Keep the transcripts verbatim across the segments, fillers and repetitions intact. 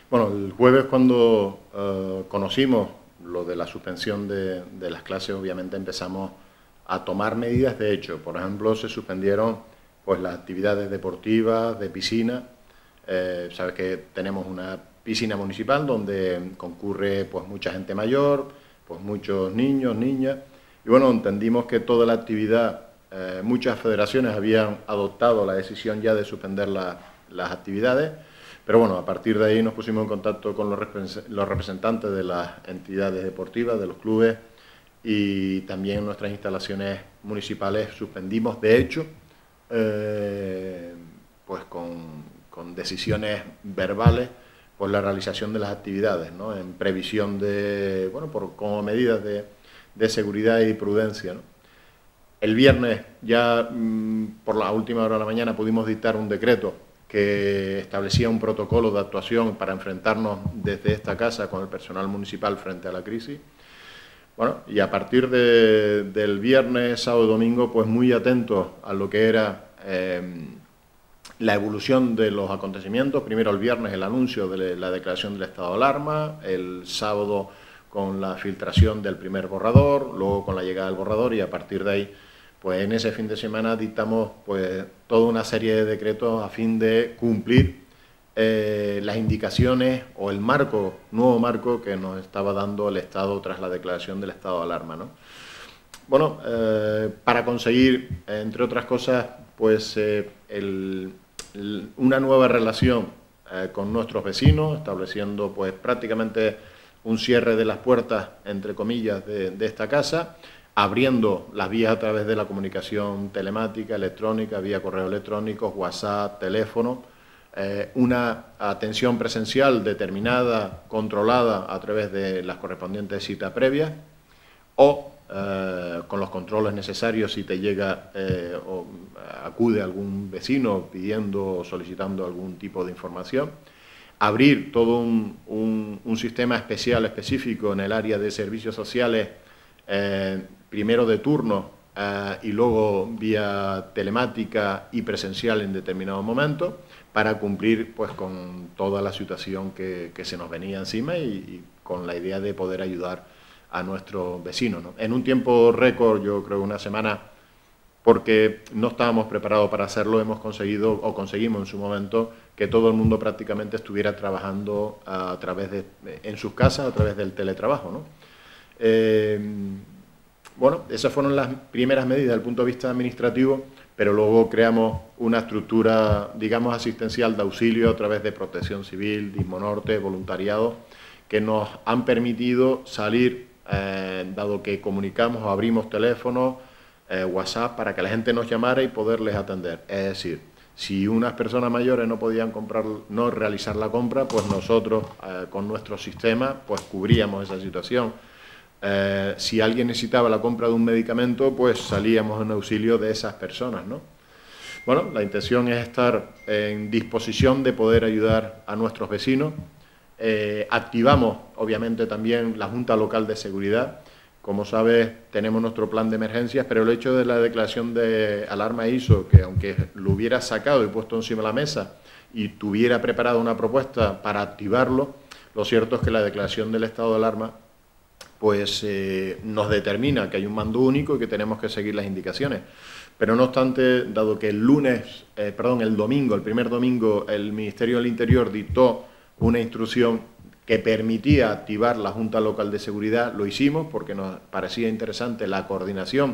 Bueno, el jueves cuando uh, conocimos lo de la suspensión de, de las clases, obviamente empezamos a tomar medidas de hecho. Por ejemplo, se suspendieron pues las actividades deportivas, de piscina. Eh, sabes que tenemos una piscina municipal donde concurre pues mucha gente mayor, pues muchos niños, niñas. Y bueno, entendimos que toda la actividad, eh, muchas federaciones habían adoptado la decisión ya de suspender la, las actividades. Pero bueno, a partir de ahí nos pusimos en contacto con los representantes de las entidades deportivas, de los clubes, y también nuestras instalaciones municipales suspendimos, de hecho, eh, pues con, con decisiones verbales, pues la realización de las actividades, ¿no? En previsión de, bueno, por, como medidas de, de seguridad y prudencia, ¿no? El viernes ya mmm, por la última hora de la mañana pudimos dictar un decreto que establecía un protocolo de actuación para enfrentarnos desde esta casa con el personal municipal frente a la crisis. Bueno, y a partir de, del viernes, sábado y domingo, pues muy atentos a lo que era eh, la evolución de los acontecimientos. Primero el viernes el anuncio de la declaración del estado de alarma, el sábado con la filtración del primer borrador, luego con la llegada del borrador, y a partir de ahí, pues en ese fin de semana dictamos pues toda una serie de decretos a fin de cumplir eh, las indicaciones o el marco, nuevo marco que nos estaba dando el Estado tras la declaración del estado de alarma, ¿no? Bueno, eh, para conseguir, entre otras cosas, pues eh, el, el, una nueva relación eh, con nuestros vecinos, estableciendo pues prácticamente un cierre de las puertas, entre comillas, de, de esta casa, abriendo las vías a través de la comunicación telemática, electrónica, vía correo electrónico, WhatsApp, teléfono, eh, una atención presencial determinada, controlada a través de las correspondientes citas previas, o eh, con los controles necesarios si te llega eh, o acude algún vecino pidiendo o solicitando algún tipo de información. Abrir todo un, un, un sistema especial, específico en el área de servicios sociales, eh, primero de turno eh, y luego vía telemática y presencial en determinados momentos, para cumplir pues con toda la situación que, que se nos venía encima y, y con la idea de poder ayudar a nuestros vecinos, ¿no? En un tiempo récord, yo creo una semana, porque no estábamos preparados para hacerlo, hemos conseguido, o conseguimos en su momento, que todo el mundo prácticamente estuviera trabajando a través de, en sus casas, a través del teletrabajo, ¿no? Eh, bueno, esas fueron las primeras medidas desde el punto de vista administrativo, pero luego creamos una estructura, digamos, asistencial de auxilio a través de Protección Civil, Dismo Norte, voluntariado, que nos han permitido salir, eh, dado que comunicamos o abrimos teléfonos, eh, WhatsApp, para que la gente nos llamara y poderles atender. Es decir, si unas personas mayores no podían comprar, no realizar la compra, pues nosotros, eh, con nuestro sistema, pues cubríamos esa situación. Eh, si alguien necesitaba la compra de un medicamento, pues salíamos en auxilio de esas personas, ¿no? Bueno, la intención es estar en disposición de poder ayudar a nuestros vecinos. Eh, activamos, obviamente, también la Junta Local de Seguridad. Como sabes, tenemos nuestro plan de emergencias, pero el hecho de la declaración de alarma hizo que, aunque lo hubiera sacado y puesto encima de la mesa y tuviera preparado una propuesta para activarlo, lo cierto es que la declaración del estado de alarma pues eh, nos determina que hay un mando único y que tenemos que seguir las indicaciones. Pero no obstante, dado que el lunes, eh, perdón, el domingo, el primer domingo, el Ministerio del Interior dictó una instrucción que permitía activar la Junta Local de Seguridad, lo hicimos porque nos parecía interesante la coordinación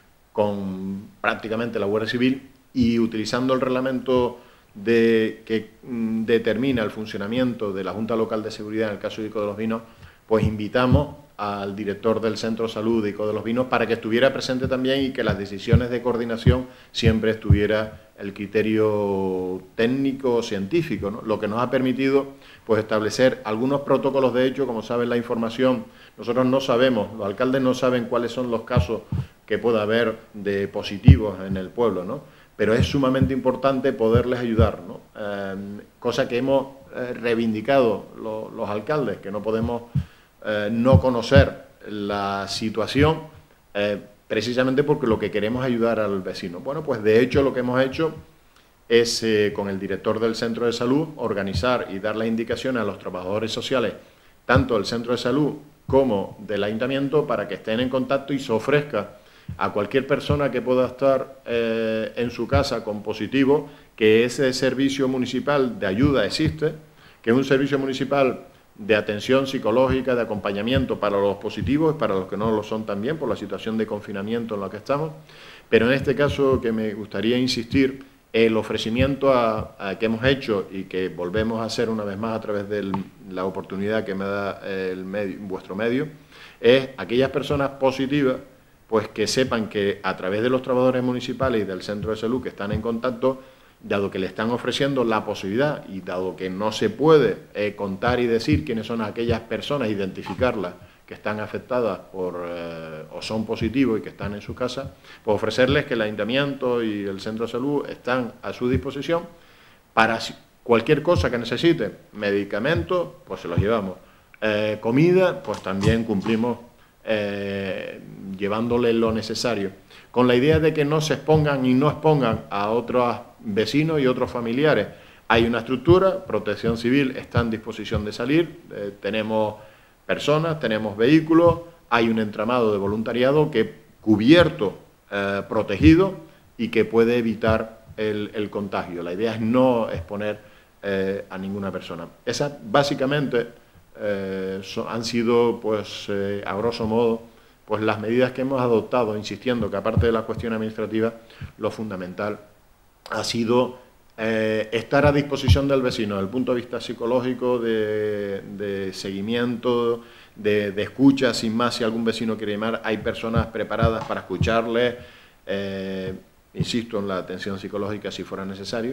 con prácticamente la Guardia Civil, y utilizando el reglamento de, que mm, determina el funcionamiento de la Junta Local de Seguridad en el caso de Ico de los Vinos, pues invitamos al director del Centro de Salud de Ico de los Vinos para que estuviera presente también y que las decisiones de coordinación siempre estuviera el criterio técnico científico, ¿no? Lo que nos ha permitido pues establecer algunos protocolos. De hecho, como saben, la información, nosotros no sabemos, los alcaldes no saben cuáles son los casos que pueda haber de positivos en el pueblo, ¿no? Pero es sumamente importante poderles ayudar, ¿no? Eh, cosa que hemos eh, reivindicado lo, los alcaldes, que no podemos eh, no conocer la situación, eh, precisamente porque lo que queremos es ayudar al vecino. Bueno, pues de hecho lo que hemos hecho es eh, con el director del centro de salud organizar y dar las indicaciones a los trabajadores sociales, tanto del centro de salud como del ayuntamiento, para que estén en contacto y se ofrezca a cualquier persona que pueda estar eh, en su casa con positivo, que ese servicio municipal de ayuda existe, que es un servicio municipal de atención psicológica, de acompañamiento para los positivos y para los que no lo son también, por la situación de confinamiento en la que estamos. Pero en este caso, que me gustaría insistir, el ofrecimiento a, a que hemos hecho y que volvemos a hacer una vez más a través de la oportunidad que me da el medio, vuestro medio, es aquellas personas positivas, pues que sepan que a través de los trabajadores municipales y del centro de salud que están en contacto, dado que le están ofreciendo la posibilidad y dado que no se puede eh, contar y decir quiénes son aquellas personas, identificarlas, que están afectadas por eh, o son positivos y que están en su casa, pues ofrecerles que el ayuntamiento y el centro de salud están a su disposición para cualquier cosa que necesite. Medicamentos, pues se los llevamos. Eh, comida, pues también cumplimos eh, llevándole lo necesario, con la idea de que no se expongan y no expongan a otros vecinos y otros familiares. Hay una estructura, Protección Civil está en disposición de salir, eh, tenemos personas, tenemos vehículos, hay un entramado de voluntariado que cubierto, eh, protegido y que puede evitar el, el contagio. La idea es no exponer eh, a ninguna persona. Esas básicamente eh, son, han sido, pues, eh, a grosso modo, pues las medidas que hemos adoptado, insistiendo que aparte de la cuestión administrativa, lo fundamental ha sido Eh, estar a disposición del vecino desde el punto de vista psicológico, de, de seguimiento, de, de escucha, sin más, si algún vecino quiere llamar, hay personas preparadas para escucharle, eh, insisto, en la atención psicológica si fuera necesario,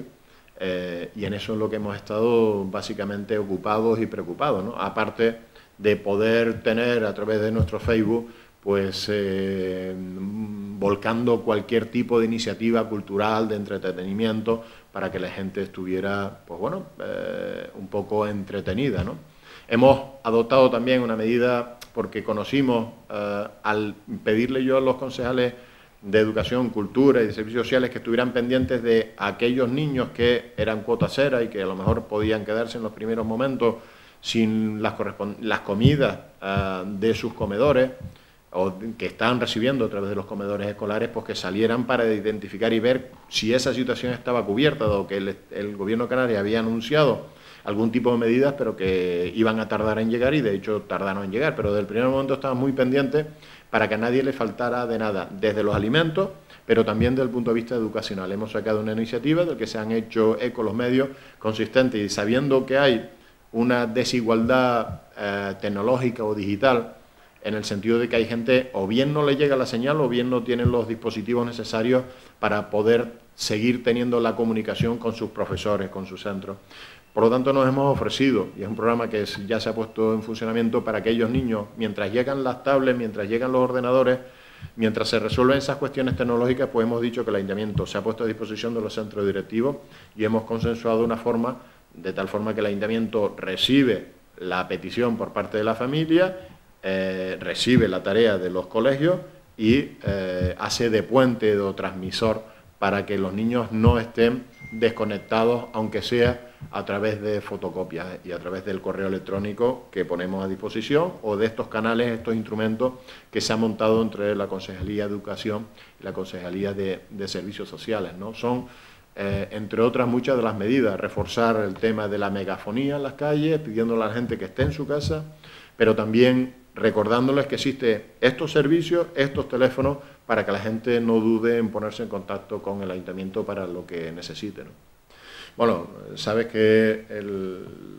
eh, y en eso es lo que hemos estado básicamente ocupados y preocupados, ¿no? Aparte de poder tener a través de nuestro Facebook, pues eh, volcando cualquier tipo de iniciativa cultural, de entretenimiento, para que la gente estuviera, pues bueno, eh, un poco entretenida, ¿no? Hemos adoptado también una medida, porque conocimos, eh, al pedirle yo a los concejales de Educación, Cultura y de Servicios Sociales que estuvieran pendientes de aquellos niños que eran cuota cera y que a lo mejor podían quedarse en los primeros momentos sin las, las comidas eh, de sus comedores, o que están recibiendo a través de los comedores escolares, pues que salieran para identificar y ver si esa situación estaba cubierta, dado que el, el Gobierno de Canarias había anunciado algún tipo de medidas, pero que iban a tardar en llegar, y de hecho tardaron en llegar, pero desde el primer momento estaban muy pendientes para que a nadie le faltara de nada, desde los alimentos, pero también desde el punto de vista educacional. Hemos sacado una iniciativa del que se han hecho eco los medios consistentes, y sabiendo que hay una desigualdad eh, tecnológica o digital, en el sentido de que hay gente, o bien no le llega la señal, o bien no tienen los dispositivos necesarios para poder seguir teniendo la comunicación con sus profesores, con sus centros. Por lo tanto, nos hemos ofrecido, y es un programa que ya se ha puesto en funcionamiento para aquellos niños, mientras llegan las tablets, mientras llegan los ordenadores, mientras se resuelven esas cuestiones tecnológicas, pues hemos dicho que el ayuntamiento se ha puesto a disposición de los centros directivos y hemos consensuado una forma, de tal forma que el ayuntamiento recibe la petición por parte de la familia, Eh, recibe la tarea de los colegios y eh, hace de puente o transmisor para que los niños no estén desconectados, aunque sea a través de fotocopias y a través del correo electrónico que ponemos a disposición, o de estos canales, estos instrumentos que se han montado entre la Concejalía de Educación y la Concejalía de, de Servicios Sociales, ¿no? Son, eh, entre otras muchas de las medidas, reforzar el tema de la megafonía en las calles, pidiéndole a la gente que esté en su casa, pero también recordándoles que existen estos servicios, estos teléfonos, para que la gente no dude en ponerse en contacto con el ayuntamiento para lo que necesite, ¿no? Bueno, sabes que el,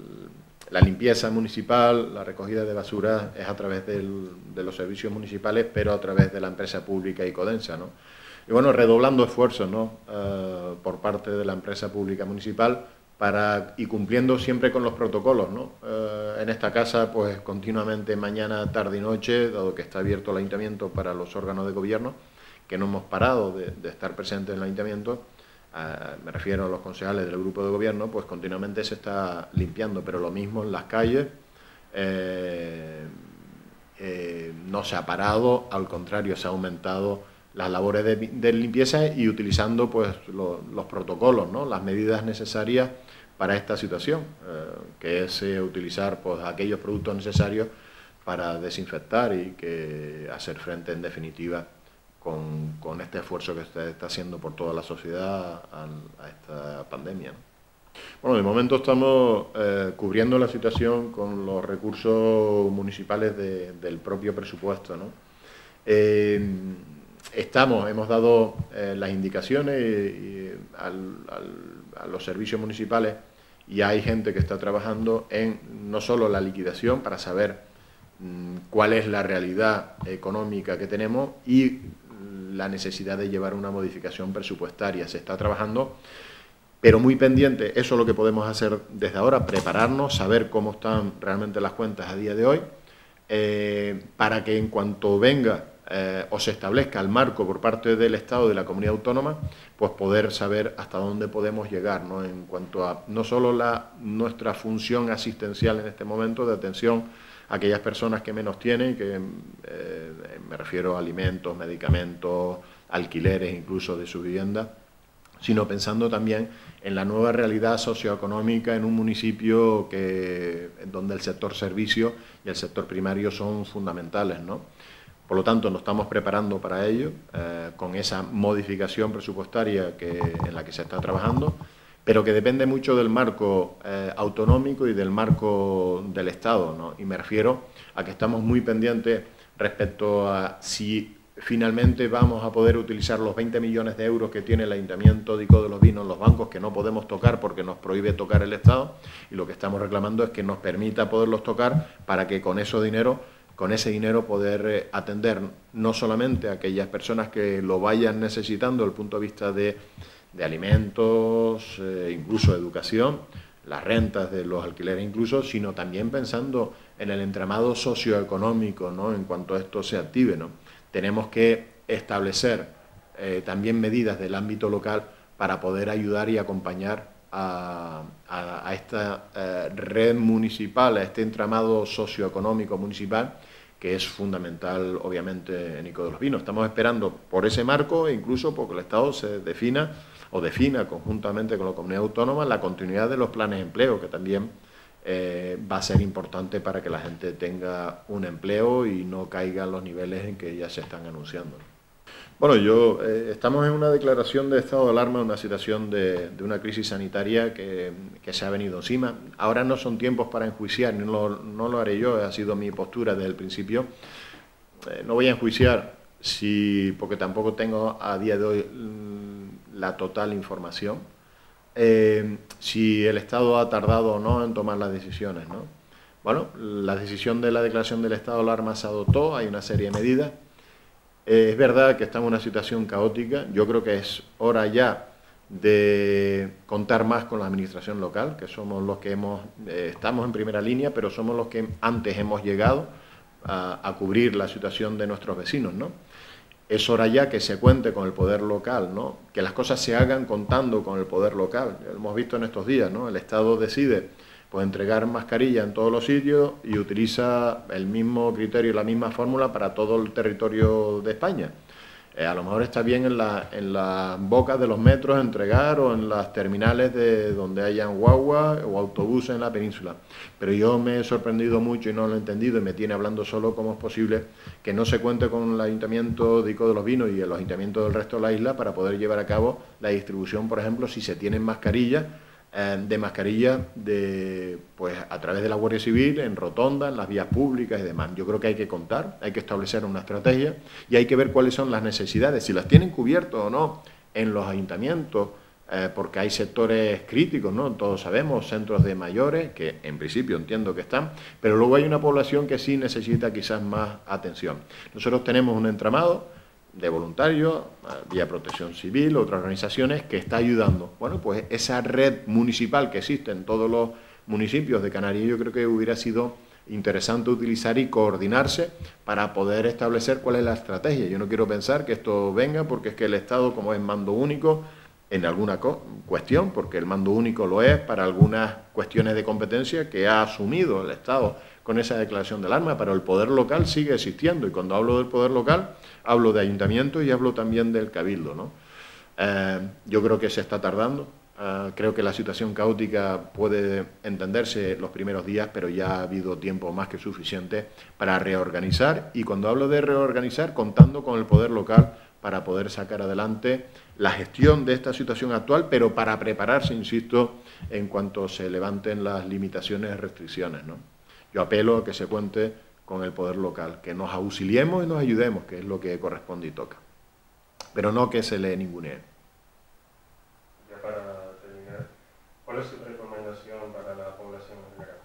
la limpieza municipal, la recogida de basura es a través del, de los servicios municipales, pero a través de la empresa pública Icodensa, ¿no? Y bueno, redoblando esfuerzos, ¿no? Uh, por parte de la empresa pública municipal, para, y cumpliendo siempre con los protocolos, ¿no? Eh, en esta casa, pues continuamente mañana, tarde y noche, dado que está abierto el ayuntamiento para los órganos de gobierno, que no hemos parado de, de estar presentes en el ayuntamiento, eh, me refiero a los concejales del grupo de gobierno, pues continuamente se está limpiando, pero lo mismo en las calles, eh, eh, no se ha parado, al contrario, se ha aumentado las labores de, de limpieza y utilizando pues lo, los protocolos, ¿no? Las medidas necesarias para esta situación, eh, que es eh, utilizar pues aquellos productos necesarios para desinfectar y que hacer frente en definitiva con, con este esfuerzo que usted está haciendo por toda la sociedad a, a esta pandemia, ¿no? Bueno, de momento estamos eh, cubriendo la situación con los recursos municipales de, del propio presupuesto, ¿no? Eh, estamos, hemos dado eh, las indicaciones y, y al, al, a los servicios municipales y hay gente que está trabajando en no solo la liquidación para saber mmm, cuál es la realidad económica que tenemos y la necesidad de llevar una modificación presupuestaria. Se está trabajando, pero muy pendiente. Eso es lo que podemos hacer desde ahora, prepararnos, saber cómo están realmente las cuentas a día de hoy, eh, para que en cuanto venga eh, o se establezca el marco por parte del Estado, de la comunidad autónoma, pues poder saber hasta dónde podemos llegar, ¿no? En cuanto a no solo la, nuestra función asistencial en este momento de atención a aquellas personas que menos tienen, que eh, me refiero a alimentos, medicamentos, alquileres incluso de su vivienda, sino pensando también en la nueva realidad socioeconómica en un municipio que, donde el sector servicio y el sector primario son fundamentales, ¿no? Por lo tanto, nos estamos preparando para ello, eh, con esa modificación presupuestaria que, en la que se está trabajando, pero que depende mucho del marco eh, autonómico y del marco del Estado, ¿no? Y me refiero a que estamos muy pendientes respecto a si finalmente vamos a poder utilizar los veinte millones de euros que tiene el Ayuntamiento de Ico de los Vinos en los bancos, que no podemos tocar porque nos prohíbe tocar el Estado, y lo que estamos reclamando es que nos permita poderlos tocar para que con ese dinero, con ese dinero poder eh, atender no solamente a aquellas personas que lo vayan necesitando desde el punto de vista de, de alimentos, eh, incluso de educación, las rentas de los alquileres incluso, sino también pensando en el entramado socioeconómico, ¿no? En cuanto a esto se active, ¿no? Tenemos que establecer eh, también medidas del ámbito local para poder ayudar y acompañar a, a, a esta eh, red municipal, a este entramado socioeconómico municipal, que es fundamental, obviamente, en Ico de los Vinos. Estamos esperando por ese marco e incluso porque el Estado se defina o defina conjuntamente con la comunidad autónoma la continuidad de los planes de empleo, que también Eh, va a ser importante para que la gente tenga un empleo y no caiga en los niveles en que ya se están anunciando. Bueno, yo eh, estamos en una declaración de estado de alarma, una situación de, de una crisis sanitaria que, que se ha venido encima. Ahora no son tiempos para enjuiciar, no lo, no lo haré yo, ha sido mi postura desde el principio. Eh, no voy a enjuiciar si, porque tampoco tengo a día de hoy la total información. Eh, si el Estado ha tardado o no en tomar las decisiones, ¿no? Bueno, la decisión de la declaración del estado de alarma se adoptó, hay una serie de medidas. Eh, es verdad que estamos en una situación caótica, yo creo que es hora ya de contar más con la administración local, que somos los que hemos, eh, estamos en primera línea, pero somos los que antes hemos llegado a, a cubrir la situación de nuestros vecinos, ¿no? Es hora ya que se cuente con el poder local, ¿no? Que las cosas se hagan contando con el poder local. Lo hemos visto en estos días, ¿no? El Estado decide pues, entregar mascarilla en todos los sitios y utiliza el mismo criterio y la misma fórmula para todo el territorio de España. Eh, a lo mejor está bien en las en la bocas de los metros entregar o en las terminales de donde hayan guagua o autobuses en la península. Pero yo me he sorprendido mucho y no lo he entendido y me tiene hablando solo cómo es posible que no se cuente con el Ayuntamiento de Ico de los Vinos y el Ayuntamiento del resto de la isla para poder llevar a cabo la distribución, por ejemplo, si se tienen mascarillas, eh, de mascarillas de, pues, a través de la Guardia Civil, en rotondas, en las vías públicas y demás. Yo creo que hay que contar, hay que establecer una estrategia y hay que ver cuáles son las necesidades, si las tienen cubiertas o no en los ayuntamientos, eh, porque hay sectores críticos, ¿no? Todos sabemos, centros de mayores, que en principio entiendo que están, pero luego hay una población que sí necesita quizás más atención. Nosotros tenemos un entramado de voluntarios, vía Protección Civil, otras organizaciones, que está ayudando. Bueno, pues esa red municipal que existe en todos los municipios de Canarias, yo creo que hubiera sido interesante utilizar y coordinarse para poder establecer cuál es la estrategia. Yo no quiero pensar que esto venga porque es que el Estado, como es mando único, en alguna cuestión, porque el mando único lo es para algunas cuestiones de competencia que ha asumido el Estado con esa declaración de alarma, pero el poder local sigue existiendo, y cuando hablo del poder local, hablo de ayuntamiento y hablo también del cabildo, ¿no? Eh, yo creo que se está tardando. Uh, creo que la situación caótica puede entenderse los primeros días, pero ya ha habido tiempo más que suficiente para reorganizar, y cuando hablo de reorganizar, contando con el poder local para poder sacar adelante la gestión de esta situación actual, pero para prepararse, insisto, en cuanto se levanten las limitaciones y restricciones, ¿no? Yo apelo a que se cuente con el poder local, que nos auxiliemos y nos ayudemos, que es lo que corresponde y toca, pero no que se le ningunee. Ya para ¿cuál es su recomendación para la población en general?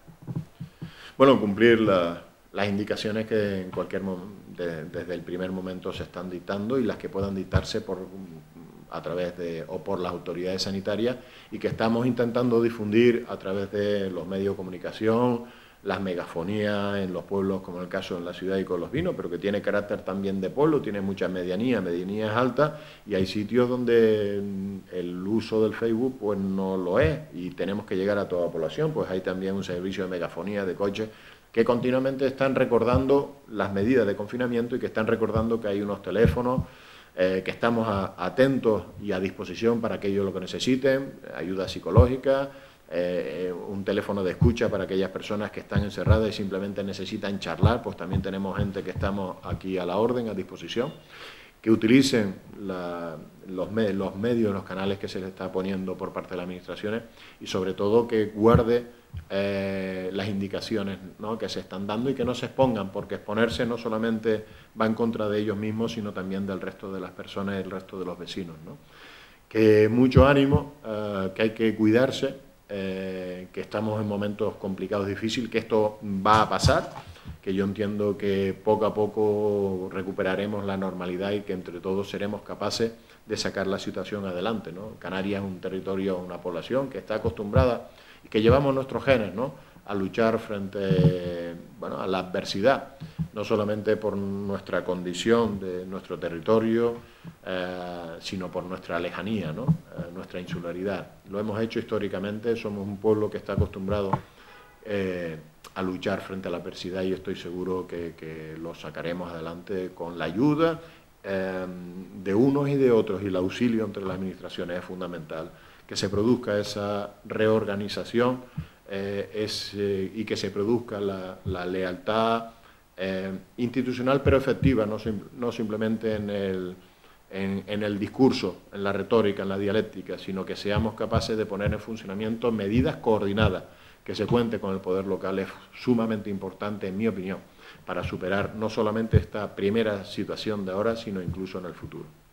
Bueno, cumplir la, las indicaciones que en cualquier de, desde el primer momento se están dictando, y las que puedan dictarse por, a través de o por las autoridades sanitarias, y que estamos intentando difundir a través de los medios de comunicación, las megafonías en los pueblos, como el caso en la ciudad y con los vinos, pero que tiene carácter también de pueblo, tiene mucha medianía, medianía es alta, y hay sitios donde el uso del Facebook pues no lo es, y tenemos que llegar a toda la población. Pues hay también un servicio de megafonía de coches que continuamente están recordando las medidas de confinamiento, y que están recordando que hay unos teléfonos, eh, que estamos a, atentos y a disposición para aquellos lo que necesiten, ayuda psicológica, Eh, un teléfono de escucha para aquellas personas que están encerradas y simplemente necesitan charlar. Pues también tenemos gente que estamos aquí a la orden, a disposición, que utilicen la, los, me, los medios, los canales que se les está poniendo por parte de las administraciones, y sobre todo que guarde eh, las indicaciones, ¿no?, que se están dando, y que no se expongan, porque exponerse no solamente va en contra de ellos mismos, sino también del resto de las personas y del resto de los vecinos, ¿no? Que mucho ánimo, eh, que hay que cuidarse, Eh, que estamos en momentos complicados, difíciles, que esto va a pasar, que yo entiendo que poco a poco recuperaremos la normalidad, y que entre todos seremos capaces de sacar la situación adelante, ¿no? Canarias es un territorio, una población que está acostumbrada, y que llevamos nuestros genes, ¿no?, a luchar frente, bueno, a la adversidad, no solamente por nuestra condición de nuestro territorio, eh, sino por nuestra lejanía, ¿no?, eh, nuestra insularidad. Lo hemos hecho históricamente, somos un pueblo que está acostumbrado eh, a luchar frente a la adversidad, y estoy seguro que, que lo sacaremos adelante con la ayuda eh, de unos y de otros, y el auxilio entre las administraciones es fundamental, que se produzca esa reorganización eh, es, eh, y que se produzca la, la lealtad eh, institucional, pero efectiva, no, sim no simplemente en el, en, en el discurso, en la retórica, en la dialéctica, sino que seamos capaces de poner en funcionamiento medidas coordinadas, que se cuente con el poder local. Es sumamente importante, en mi opinión, para superar no solamente esta primera situación de ahora, sino incluso en el futuro.